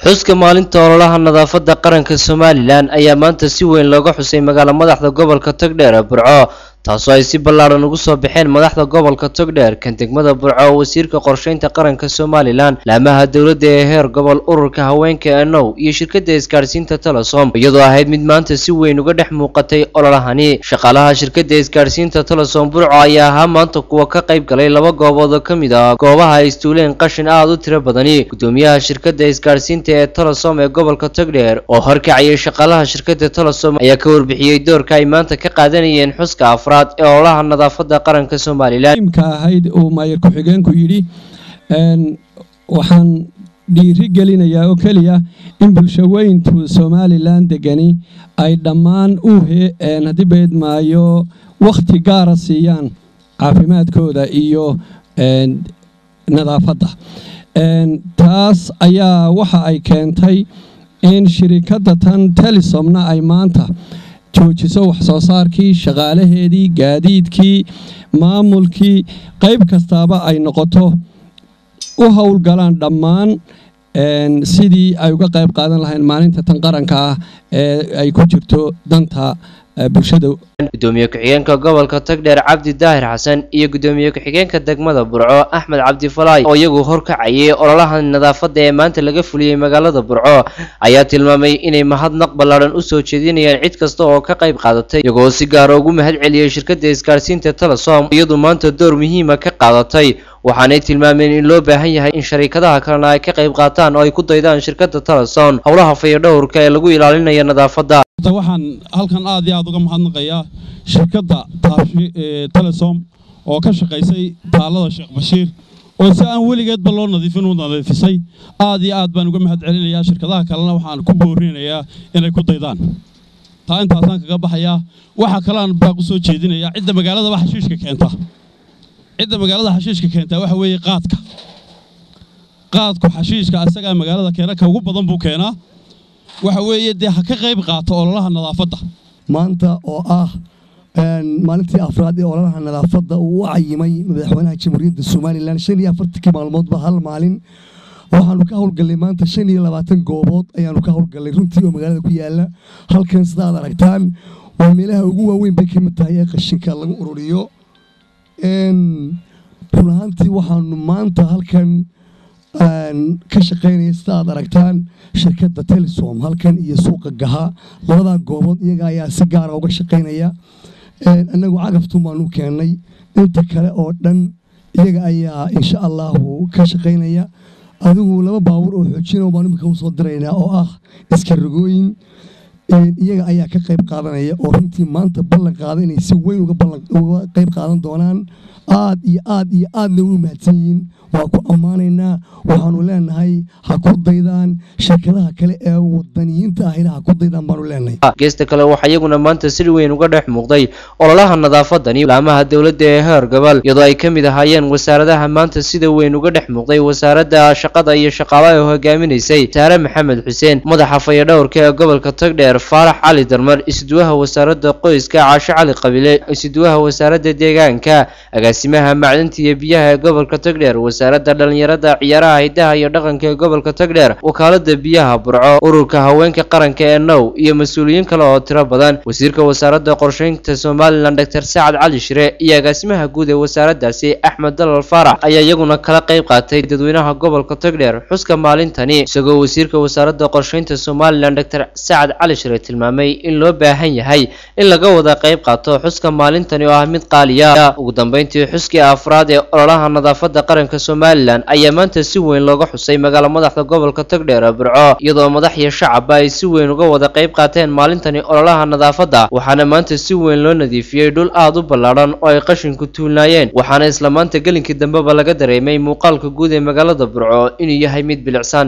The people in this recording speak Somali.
xuska maalinta ololaha nadaafadda qaranka Somaliland ayaa maanta si weyn looga xusay magaalada madaxda gobolka Togdheer Burco taasoo ay si ballaaran ugu soo baxeen madaxda gobolka Togdheer kan degmada Burco wasiirka qorsheynta qaranka Somaliland laamaha dawladda ee heer gobol ururka haweenka ANO iyo shirkadda isgaarsiinta Telesom iyadoo ahayd mid maanta si weyn uga dhex muuqatay ololahani shaqaalaha shirkadda isgaarsiinta Telesom Burco ayaa ahaa maanta kuwa ka qayb galay laba goobood oo kamid ah goobaha ay istuuleen qashin aad u tiro badani gudoomiyaha shirkadda isgaarsiinta ee Telesom ee gobolka Togdheer oo horkacayay shaqaalaha shirkadda Telesom ayaa ka warbixiyay doorka ay maanta ka qaadanayeen xuska afraad ee ololaha nadaafadda qaranka Somaliland ka ahayd oo maayir ku xigeenku yiri waxaan dhiiri gelinayaa oo kaliya in bulshooyinka Somaliland degani ay dhammaan u hadii beed maayo waqti gaar ah siiyaan caafimaadkooda iyo nadaafadda taas ayaa waxa ay keentay in shirkadda tan Telesomna ay maanta joojiso wax soo saarkii shaqaalaheedii gaadiidkii maamulkii qayb kastaaba ay noqoto u hawl galaan dhammaan sidii ay uga qayb qaadan lahayn maalinta tan qaranka ah ee ay ku jirto danta bulshada gudoomiye ku-xigeenka gobolka Togdheer Cabdi Daahir Xasan iyo gudoomiye ku-xigeenka degmada Burco Axmed Cabdi Falaay oo iyagu horkacayay ololaha nadaafadda ee maanta laga fuliyay magaalada Burco ayaa tilmaamay inay mahadnaq ballaaran u soo jeedinayaan cid kasta oo ka qayb qaadatay iyagoo si gaar ah ugu mahadceliyay shirkadda isgaarsiinta Telesom iyadoo maanta door muhiim ah ka qaadatay waxaanay tilmaameen in loo baahan yahay in shirkadaha kalena ay ka qayb qaataan oo ay ku daydaan shirkadda Telesom howlaha fayadhowrka ee lagu ilaalinayo nadaafadda waxaan halkan aad iyo aad uga mahadnaqayaa shirkadda Telesom oo ka shaqeysay taalada Sheekh Bashiir oo si aan weligeedba loo nadiifin u nadiifisay aad iyo aad baan uga mahadcelinayaa shirkadaha kalena waxaan ku boorinayaa inay ku daydaan taa intaasaan kaga baxayaa waxa kale aan baaq u soo jeedinayaa cidda magaalada xashiishka keenta waxa weeye qaadku xashiishka asaga magaalada keena ka ugu badan buu keenaa waxa weeye dee ha ka qayb qaato ololaha nadaafadda maanta oo ah maalintii afraad ee ololaha nadaafadda uu cayimay madaxweynaha jamhuuriyadda Somaliland 45 maalmoodba hal maalin waxaanu ka howlgalnay maanta 25 goobood ayaanu ka howlgalnay runtii oo magaalada ku yaala halkan sida aad aragtaan waa meelaha ugu waaweyn bay ka mid tahay qashinka lagu ururiyo runaantii waxaanu maanta halkan ka shaqeynaya sida aad aragtaan shirkadda Telesom halkan iyo suuqa Gaha labada goobood iyaga ayaa si gaar ah uga shaqeynaya anagu cagaftu maanu keenay inta kale oo dhan iyaga ayaa insha Allah ka shaqeynaya adigu laba baawur oo xoojinay baan imika u soo diraynaa oo ah iska rogooyin iyaga ayaa ka qayb qaadanaya oo runtii maanta ballan qaaday inay si weyn uga qayb qaadan doonaan aad iyo aadna u mahadsanyiin waa ku ammaanaynaa waxaanu leenahay ha ku daydaan shirkadaha kale ee wadaniyiinta ahina ha ku daydaan baanu leenahay geesta kale waxa iyaguna maanta si weyn uga dhex muuqday ololaha nadaafadani laamaha dawladda ee heer gobol iyadoo ay kamid ahaayeen wasaaradaha maanta sida weyn uga dhex muuqday wasaaradda shaqada iyo shaqaalaha oo hogaaminaysay Saare Maxamed Xuseen madaxa fayadhowrka ee gobolka Togdheer Faarax Cali Darmar isduwaha wasaaradda qoyska Caasho Cali Qabile isduwaha wasaaradda deegaanka agaasimaha macdanta iyo biyaha ee gobolka Togdheer wasaaradda dhalinyarada ciyaaraha hidaha iyo dhaqanka ee gobolka Togdheer wakaaladda biyaha Burco ururka haweenka qaranka ee ANO iyo mas'uuliyiin kale oo tiro badan wasiirka wasaaradda qorsheynta Somaliland Dr. Saad Cali Shire iyo agaasimaha guud ee wasaaraddaasi Axmed Dalal Faarax ayaa iyaguna kala qayb qaatay dadweynaha gobolka Togdheer xuska maalintani isagoo wasiirka wasaaradda qorsheynta Somaliland Dr. Saad Cali Shire tilmaamay in loo baahan yahay in laga wada qayb qaato xuska maalintani oo ah mid qaali ah ugu dambeyntii xuskii afraad ee ololaha nadaafadda qaranka Somaliland ayaa maanta si weyn looga xusay magaalada madaxda gobolka Togdheer Burco iyadoo madax iyo shacab ay si weyn uga wada qayb qaateen maalintani ololaha nadaafadda waxaana maanta si weyn loo nadiifiyay dhul aad u ballaaran oo ay qashinku tuulnaayeen waxaana isla maanta gelinkii dambeba laga dareemay muuqaalka guud ee magaalada Burco inuu yahay mid bilicsan